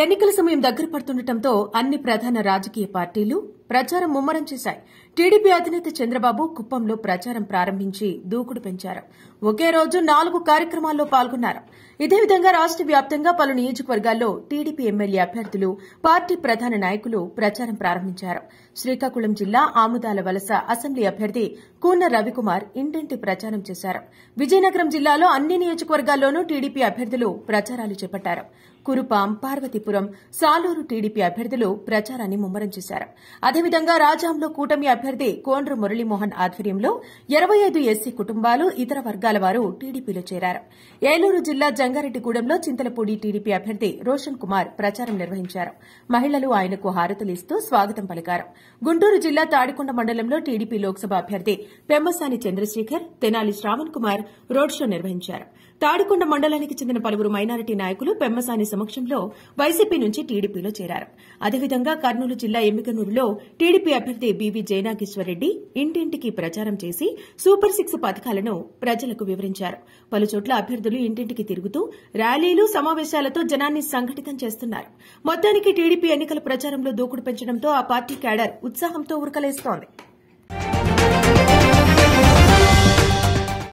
ఎన్నికల సమయం దగ్గర పడుతుండటంతో అన్ని ప్రధాన రాజకీయ పార్టీలు ప్రచారం ముమ్మరం చేశాయి. టీడీపీ అధినేత చంద్రబాబు కుప్పంలో ప్రచారం ప్రారంభించి దూకుడు పెంచారు. ఒకే రోజు 4 కార్యక్రమాల్లో పాల్గొన్నారు. ఇదే విధంగా రాష్ట వ్యాప్తంగా పలు నియోజకవర్గాల్లో టీడీపీ ఎమ్మెల్యే అభ్యర్థులు, పార్టీ ప్రధాన నాయకులు ప్రచారం ప్రారంభించారు. శ్రీకాకుళం జిల్లా ఆముదాల వలస అసెంబ్లీ అభ్యర్థి కూన రవికుమార్ ఇంటింటి ప్రచారం చేశారు. విజయనగరం జిల్లాలో అన్ని నియోజకవర్గాల్లోనూ టీడీపీ అభ్యర్థులు ప్రచారాలు చేపట్టారు. కురుపాం, పార్వతీపురం, సాలూరు టీడీపీ అభ్యర్థులు ప్రచారాన్ని ముమ్మరం చేశారు. అదేవిధంగా రాజాంలో కూటమి అభ్యర్థి కోండ్రు మురళీమోహన్ ఆధ్వర్యంలో 25 ఎస్సీ కుటుంబాలు, ఇతర వర్గాల వారు టీడీపీలో చేరారు. ఏలూరు జిల్లా జంగారెడ్డిగూడెంలో చింతలపూడి టీడీపీ అభ్యర్థి రోషన్ కుమార్ ప్రచారం నిర్వహించారు. మహిళలు ఆయనకు హారతులిస్తూ స్వాగతం పలికారు. గుంటూరు జిల్లా తాడికొండ మండలంలో టీడీపీ లోక్సభ అభ్యర్థి పెమ్మసాని చంద్రశేఖర్, తెనాలి శ్రావణ్ కుమార్ రోడ్ షో నిర్వహించారు. తాడికొండ మండలానికి చెందిన పలువురు మైనారిటీ నాయకులు పెమ్మసాని సమక్షంలో వైసీపీ నుంచి టీడీపీలో చేరారు. అదేవిధంగా కర్నూలు జిల్లా ఎమ్మికనూరులో టీడీపీ అభ్యర్థి బీవీ జయనాగేశ్వరరెడ్డి ఇంటింటికి ప్రచారం చేసి సూపర్ 6 పథకాలను ప్రజలకు వివరించారు. పలుచోట్ల అభ్యర్థులు ఇంటింటికి తిరుగుతూ ర్యాలీలు, సమావేశాలతో జనాన్ని సంఘటితం చేస్తున్నారు. మొత్తానికి టీడీపీ ఎన్నికల ప్రచారంలో దూకుడు పెంచడంతో ఆ పార్టీ క్యాడర్ ఉత్సాహంతో ఉరకలేస్తోంది.